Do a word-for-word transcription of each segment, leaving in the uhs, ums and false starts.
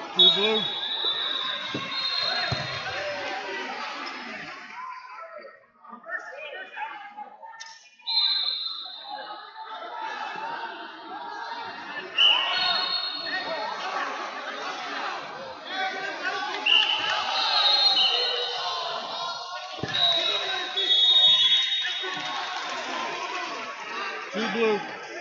Two blue. Two blue.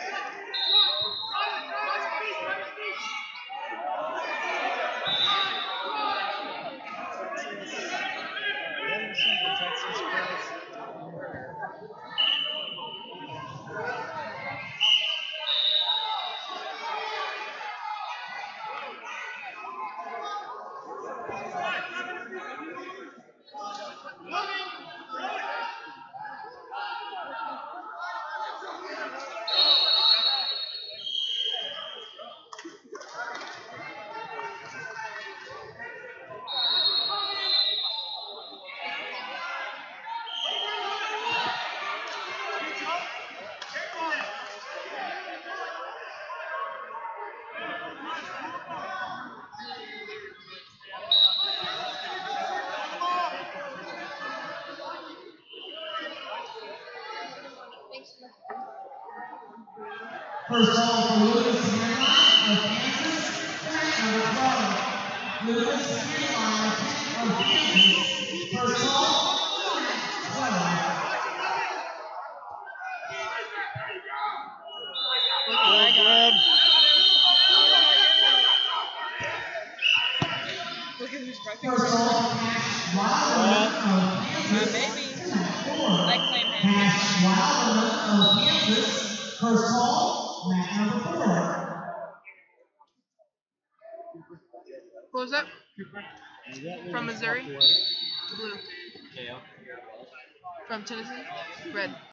First ball for Lewis Hanline of Kansas, track number twelve. Lewis Hanline of Kansas. First ball, track twelve. Well, Brad. Look at who's practicing. First ball, Cash Wilderman of Kansas. Maybe. Four. I claim him. Cash Wilderman of Kansas. First ball, match number four. What was that? From Missouri? Blue. From Tennessee? Red.